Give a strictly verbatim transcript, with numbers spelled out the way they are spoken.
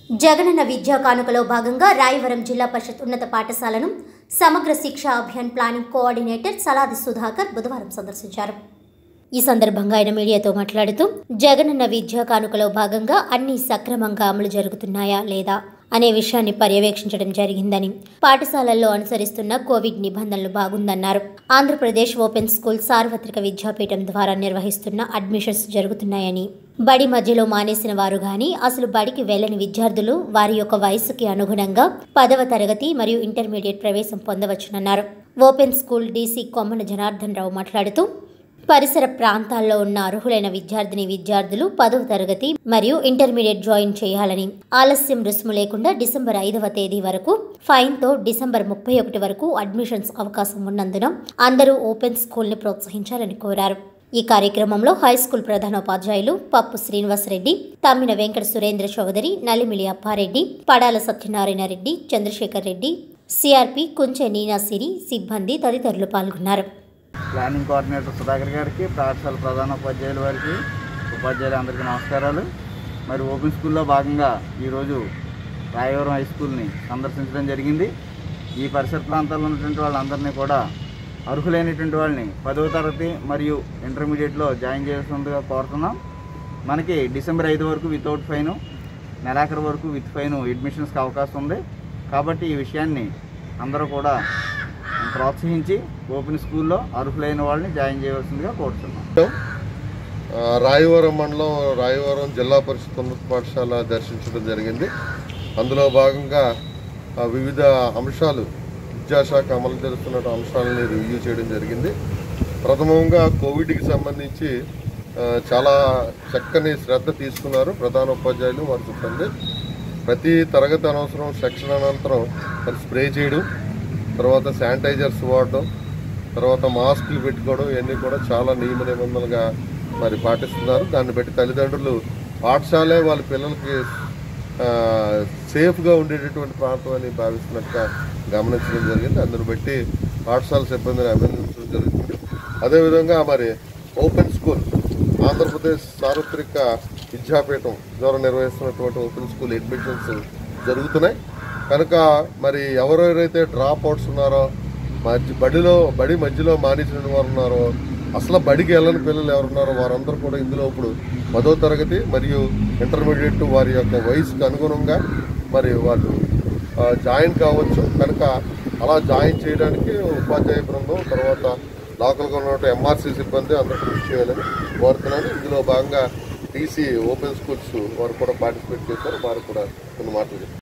జగనన్న విద్యా కానుకలో భాగంగా రాయవరం జిల్లా పరిషత్ ఉన్నత పాఠశాలను సమగ్ర శిక్షా అభియాన్ ప్లానింగ్ కోఆర్డినేటర్ సలాది సుధాకర్ బుధవారం సందర్శించారు. ఈ సందర్భంగా ఆయన మీడియాతో మాట్లాడుతూ జగనన్న విద్యా కానుకలో భాగంగా అన్ని సక్రమంగా అమలు జరుగుతున్నాయా లేదా అనే విషయాన్ని పర్యవేక్షించడం జరిగిందని, పాఠశాలల్లో అనుసరిస్తున్న కోవిడ్ నిబంధనలు బాగుందన్నారు. ఆంధ్రప్రదేశ్ ఓపెన్ స్కూల్ సార్వత్రిక విద్యాపీఠం ద్వారా నిర్వహిస్తున్న అడ్మిషన్స్ జరుగుతున్నాయని, బడి మధ్యలో మానేసిన వారు గాని, అసలు బడికి వెళ్లని విద్యార్థులు వారి యొక్క వయసుకి అనుగుణంగా పదవ తరగతి మరియు ఇంటర్మీడియట్ ప్రవేశం పొందవచ్చునన్నారు. Open school DC Kommana Janardhan Rao మాట్లాడుతూ పరిసర ప్రాంతాల్లో ఉన్న అర్హులైన విద్యార్థిని విద్యార్థులు పదవ తరగతి మరియు ఇంటర్మీడియట్ జాయిన్ చేయాలని, ఆలస్యం రుసుము లేకుండా డిసెంబర్ ఐదవ తేదీ వరకు ఫైన్తో డిసెంబర్ ముప్పై ఒకటి వరకు అడ్మిషన్స్ అవకాశం ఉన్నందున అందరూ ఓపెన్ స్కూల్ని ప్రోత్సహించాలని కోరారు. ఈ కార్యక్రమంలో హైస్కూల్ ప్రధానోపాధ్యాయులు పప్పు శ్రీనివాసరెడ్డి, తమ్మిన వెంకట సురేంద్ర చౌదరి, నల్లిమిలి అప్పారెడ్డి, పడాల సత్యనారాయణ రెడ్డి, చంద్రశేఖర్ రెడ్డి, సిఆర్పి కుంచె నీనాసిరి సిబ్బంది తదితరులు పాల్గొన్నారు. ప్లానింగ్ కోఆర్డినేటర్ సుధాకర్ గారికి, పాఠశాల ప్రధానోపాధ్యాయుల వారికి, ఉపాధ్యాయులు అందరికీ నమస్కారాలు. మరి ఓపెన్ స్కూల్లో భాగంగా ఈరోజు రాయవరం హై స్కూల్ని సందర్శించడం జరిగింది. ఈ పరిసర ప్రాంతాల్లో ఉన్నటువంటి వాళ్ళందరినీ కూడా అర్హులైనటువంటి వాళ్ళని పదవ తరగతి మరియు ఇంటర్మీడియట్లో జాయిన్ చేయాల్సిందిగా కోరుతున్నాం. మనకి డిసెంబర్ ఐదు వరకు వితౌట్ ఫైను, నెలాఖరు వరకు విత్ ఫైను అడ్మిషన్స్కి అవకాశం ఉంది. కాబట్టి ఈ విషయాన్ని అందరూ కూడా ప్రోత్సహించి ఓపెన్ స్కూల్లో అర్హులైన వాళ్ళని జాయిన్ చేయవలసిందిగా కోరుతున్నాం. రాయవరం మండలం రాయవరం జిల్లా పరిషత్ ఉన్నత పాఠశాల దర్శించడం జరిగింది. అందులో భాగంగా వివిధ అంశాలు, విద్యాశాఖ అమలు చేస్తున్న అంశాలని రివ్యూ చేయడం జరిగింది. ప్రథమంగా కోవిడ్కి సంబంధించి చాలా చక్కని శ్రద్ధ తీసుకున్నారు ప్రధానోపాధ్యాయులు, వారి సిబ్బంది. ప్రతి తరగతి అనవసరం సెక్షన్ అనంతరం మరి స్ప్రే చేయడం, తర్వాత శానిటైజర్స్ వాడడం, తర్వాత మాస్కులు పెట్టుకోవడం, ఇవన్నీ కూడా చాలా నియమ నిబంధనలుగా మరి పాటిస్తున్నారు. దాన్ని బట్టి తల్లిదండ్రులు పాఠశాలే వాళ్ళ పిల్లలకి సేఫ్గా ఉండేటటువంటి ప్రాంతం అని భావిస్తున్నట్టుగా గమనించడం జరిగింది. అందుని బట్టి పాఠశాల సిబ్బందిని అభినందించడం జరుగుతుంది. అదేవిధంగా మరి ఓపెన్ స్కూల్ ఆంధ్రప్రదేశ్ సార్వత్రిక విద్యాపీఠం ద్వారా నిర్వహిస్తున్నటువంటి ఓపెన్ స్కూల్ అడ్మిషన్స్ జరుగుతున్నాయి. కనుక మరి ఎవరెవరైతే డ్రాప్ అవుట్స్ ఉన్నారో, మధ్య బడిలో బడి మధ్యలో మానేసిన వారు ఉన్నారో, అసలు బడికి వెళ్ళని పిల్లలు ఎవరున్నారో వారందరూ కూడా ఇందులో ఇప్పుడు పదో తరగతి మరియు ఇంటర్మీడియట్ వారి యొక్క వయసుకు అనుగుణంగా మరి వాళ్ళు జాయిన్ కావచ్చు. కనుక అలా జాయిన్ చేయడానికి ఉపాధ్యాయ బృందం, తర్వాత లోకల్గా ఉన్నటువంటి ఎంఆర్సీ సిబ్బంది అందరూ కృషి చేయాలని కోరుతున్నాను. ఇందులో భాగంగా టీసీ ఓపెన్ స్కూల్స్ వారు కూడా పార్టిసిపేట్ చేశారు. వారు కూడా కొన్ని మాటలు